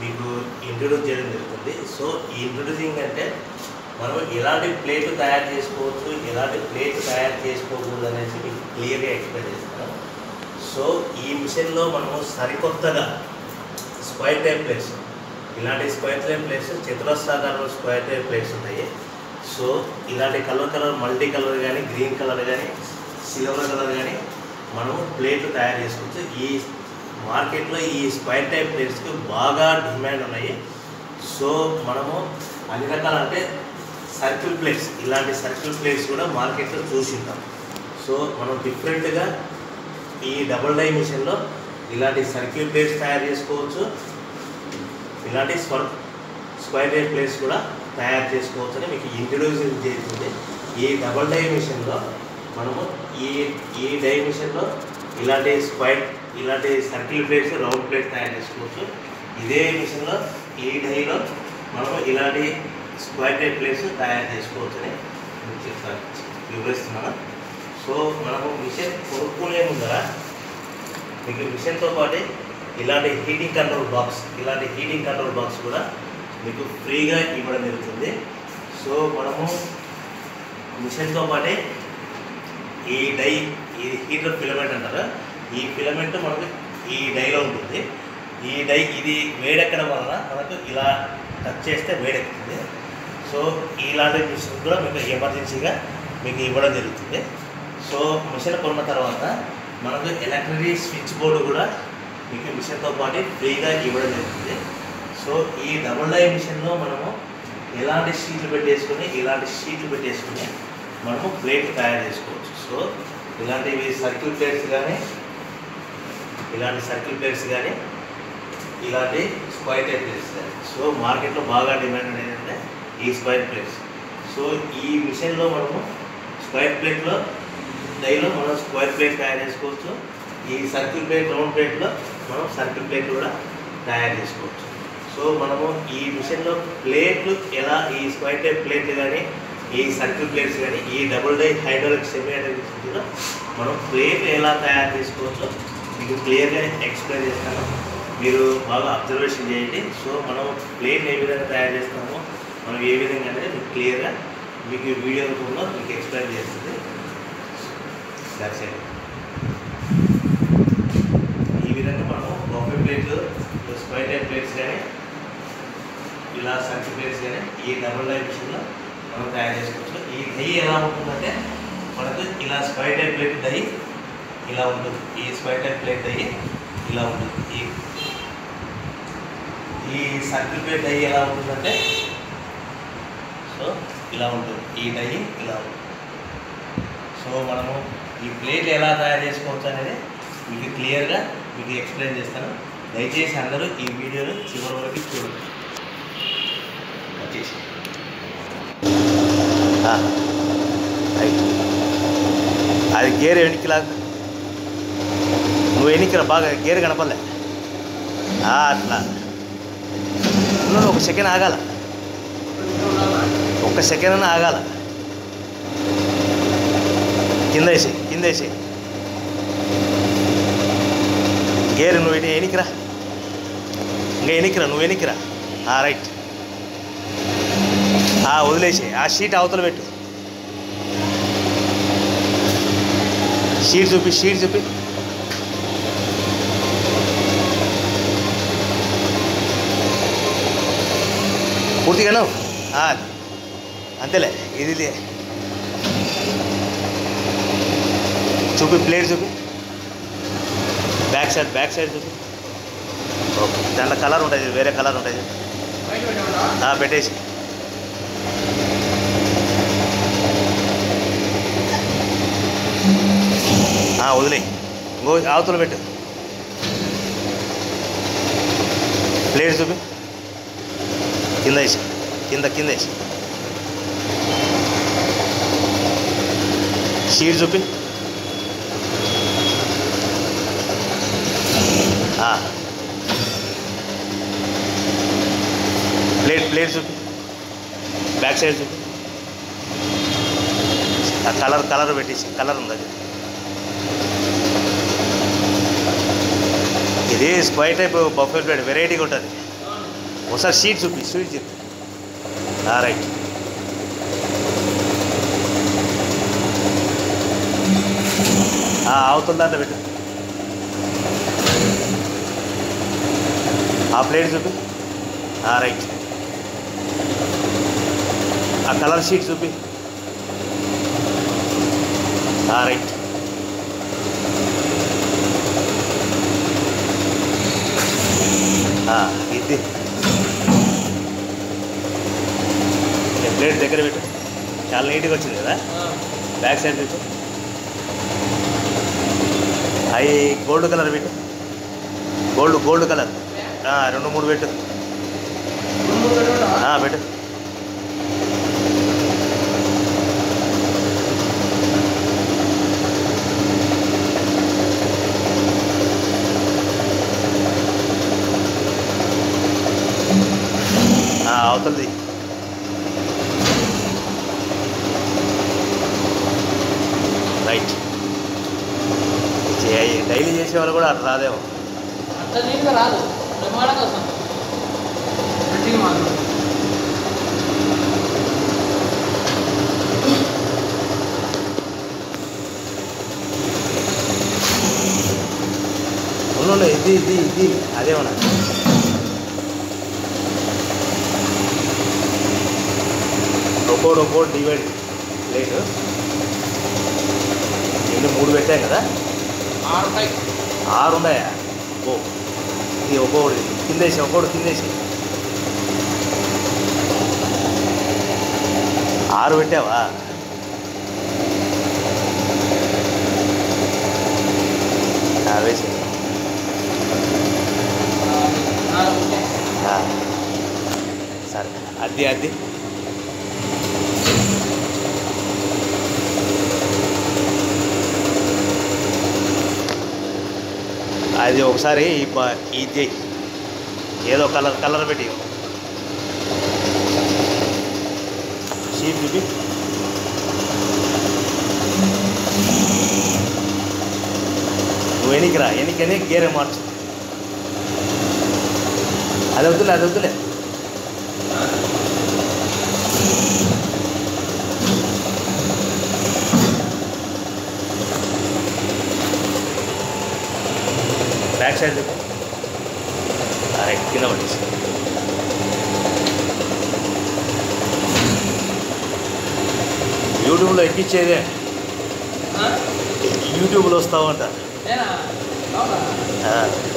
మీకు ఇంట్రొడ్యూస్ చేయడం జరుగుతుంది. సో ఈ ఇంట్రొడ్యూసింగ్ అంటే మనం ఎలాంటి ప్లేట్ తయారు చేసుకోవచ్చు, ఎలాంటి ప్లేట్ తయారు చేసుకోకూడదు అనేసి మీకు క్లియర్గా ఎక్స్ప్లెయిన్ చేస్తాను. సో ఈ మిషన్లో మనము సరికొత్తగా స్క్వైర్ టైప్ ప్లేట్స్, ఇలాంటి స్క్వైర్ టైప్ ప్లేట్స్, చతురస్రాకారంలో స్క్వైర్ టైప్ ప్లేట్స్ ఉంటాయి. సో ఇలాంటి కలర్ మల్టీ కలర్ కానీ, గ్రీన్ కలర్ కానీ, సిల్వర్ కలర్ కానీ మనము ప్లేట్లు తయారు చేసుకోవచ్చు. ఈ మార్కెట్లో ఈ స్క్వైర్ టైప్ ప్లేట్స్కి బాగా డిమాండ్ ఉన్నాయి. సో మనము అన్ని రకాల అంటే సర్కిల్ ప్లేట్స్, ఇలాంటి సర్కిల్ ప్లేట్స్ కూడా మార్కెట్లో చూసింటాం. సో మనం డిఫరెంట్గా ఈ డబుల్ డై మిషన్లో ఇలాంటి సర్కిల్ ప్లేట్స్ తయారు చేసుకోవచ్చు, ఇలాంటి స్క్వైర్ టైప్ ప్లేట్స్ కూడా తయారు చేసుకోవచ్చు అని మీకు ఇంట్రొడ్యూస్ చేస్తుంది. ఈ డబుల్ డై మిషన్లో మనము ఈ డై మిషన్లో ఇలాంటి సర్కిల్ ప్లేట్స్, రౌండ్ ప్లేట్స్ తయారు చేసుకోవచ్చు. ఇదే మిషన్లో ఈ డైలో మనము ఇలాంటి స్క్వైర్ టైప్ ప్లేట్స్ తయారు చేసుకోవచ్చు అని వివరిస్తున్నాను. సో మనము మిషన్ కొనుక్కునే ముందర మీకు మిషన్తో పాటు ఇలాంటి హీటింగ్ కంట్రోల్ బాక్స్ కూడా మీకు ఫ్రీగా ఇవ్వడం జరుగుతుంది. సో మనము మిషన్తో పాటే ఈ డై, ఇది హీటర్ ఫిలమెంట్ అంటారు, ఈ ఫిలమెంట్ మనకు ఈ డైలో ఉంటుంది. ఈ డై ఇది వేడెక్కడం వలన మనకు ఇలా టచ్ చేస్తే వేడెక్కుతుంది. సో ఇలాంటి మిషన్ కూడా మీకు ఎమర్జెన్సీగా మీకు ఇవ్వడం జరుగుతుంది. సో మిషన్ కొన్న తర్వాత మనకు ఎలక్ట్రిక్ స్విచ్ బోర్డు కూడా మీకు మిషన్తో పాటు ఫ్రీగా ఇవ్వడం జరుగుతుంది. సో ఈ డబుల్ డై మిషన్లో మనము ఇలాంటి షీట్లు పెట్టేసుకుని మనము ప్లేట్ తయారు చేసుకోవచ్చు. సో ఇలాంటివి సర్కిల్ ప్లేట్స్ కానీ, ఇలాంటి స్క్వైర్ టైప్ ప్లేట్స్ కానీ. సో మార్కెట్లో బాగా డిమాండ్ ఏంటంటే ఈ స్క్వైర్ ప్లేట్స్. సో ఈ మిషన్లో మనము స్క్వైర్ ప్లేట్లో డైలో మనం స్క్వైర్ ప్లేట్ తయారు చేసుకోవచ్చు. ఈ సర్కిల్ ప్లేట్, రౌండ్ ప్లేట్లో మనం సర్కిల్ ప్లేట్ కూడా తయారు చేసుకోవచ్చు. సో మనము ఈ మిషన్లో ప్లేట్లు ఎలా, ఈ స్క్వైర్ టైప్ ప్లేట్లు కానీ, ఈ సర్కిల్ ప్లేట్స్ కానీ, ఈ double die hydraulic semi hydraulic మిషన్లో మనం ప్లేట్లు ఎలా తయారు చేసుకోవచ్చో మీకు క్లియర్గా ఎక్స్ప్లెయిన్ చేస్తాను. మీరు బాగా అబ్జర్వేషన్ చేయండి. సో మనం ప్లేట్ ఏ విధంగా తయారు చేస్తామో, మనం ఏ విధంగా అనేది మీకు క్లియర్గా మీకు వీడియో రూపంలో మీకు ఎక్స్ప్లెయిన్ చేస్తుంది. That's it. ఈ విధంగా మనం బఫే ప్లేట్లు, స్క్వైర్ టైప్ ప్లేట్స్ కానీ, ఇలా సర్కిల్ ప్లేట్స్ కానీ ఈ డబుల్ డై మిషన్లో మనం తయారు చేసుకోవచ్చు. ఈ దహి ఎలా ఉంటుందంటే మనకు ఇలా స్క్వైర్ టైప్ ప్లేట్ దహి ఇలా ఉంటుంది. ఈ స్క్వైర్ టైప్ ప్లేట్ దహి ఇలా ఉంటుంది. ఈ సర్కిల్ ప్లేట్ దహి ఎలా ఉంటుందంటే సో ఇలా ఉంటుంది. ఈ దహి ఇలా ఉంటుంది. సో మనము ఈ ప్లేట్లు ఎలా తయారు చేసుకోవచ్చు అనేది మీకు క్లియర్గా మీకు ఎక్స్ప్లెయిన్ చేస్తాను. దయచేసి అందరూ ఈ వీడియోను చివరి వరకు చూడండి. వచ్చేసి అది గేర్ వెనక్కిలా, నువ్వు వెనక్కిరా, బాగా గేర్ కనపడలే. అట్లా ఒక సెకండ్ ఆగాల, ఒక్క సెకండ్ అయినా ఆగాల. కింద వేసి గేర్ నువ్వు వెనక్కిరా, నువ్వు వెనక్కిరా. రైట్. వదిలేసి ఆ షీట్ అవతల పెట్టు. షీట్ చూపి పూర్తిగాను. అంతేలే. ఇది చూపి, ప్లేట్ చూపి, బ్యాక్ సైడ్ చూపి. ఓకే, దాంట్లో కలర్ ఉంటుంది, వేరే కలర్ ఉంటుంది. పెట్టేసి వదిలే. ఇంకో అవతల పెట్టు. ప్లేట్ చూపి, కింద వేసి షీట్ చూపి. ప్లేట్ చూపి, బ్యాక్ సైడ్ చూపి. కలర్ పెట్టేసి, కలర్ ఉంది అది. ఇది స్క్వైర్ టైప్ బఫే ప్లేట్ వెరైటీగా ఉంటుంది. ఒకసారి షీట్ చూపి రైట్. అవతల దాంట్లో పెట్టు. ఆ ప్లేట్ చూపి. రైట్. ఆ కలర్ షీట్ చూపి. రైట్. ఇది ప్లేట్ దగ్గర పెట్టు. చాలా నీట్గా వచ్చింది కదా. బ్యాక్ సైడ్ పెట్టు. అవి గోల్డ్ కలర్ పెట్టు. గోల్డ్ కలర్ 2-3 పెట్టు. పెట్టు. అవుతుంది. రైట్. డైలీ చేసేవాళ్ళు కూడా అట్లా రాదేమో. అంత నీట్గా రాదు. బ్రహ్మాండంగా వస్తుంది. అవును. ఇది అదేమన్నా ఒక్కోటి డివైడ్ ప్లేట్. 3 పెట్టాం కదా. 6 ఉన్నాయా? ఇది ఒక్కోటి కిందేసి 6 పెట్టావా? వేసి సరే. అది అది ఒకసారి ఇది ఏదో కలర్ పెట్టి షీట్ చూపి. నువ్వు వెనకనే గేరే మార్చు. అది వద్దులే. Back side right. కింద పట్టేసి యూట్యూబ్లో ఎక్కిచ్చేదే. యూట్యూబ్లో వస్తావు అంట.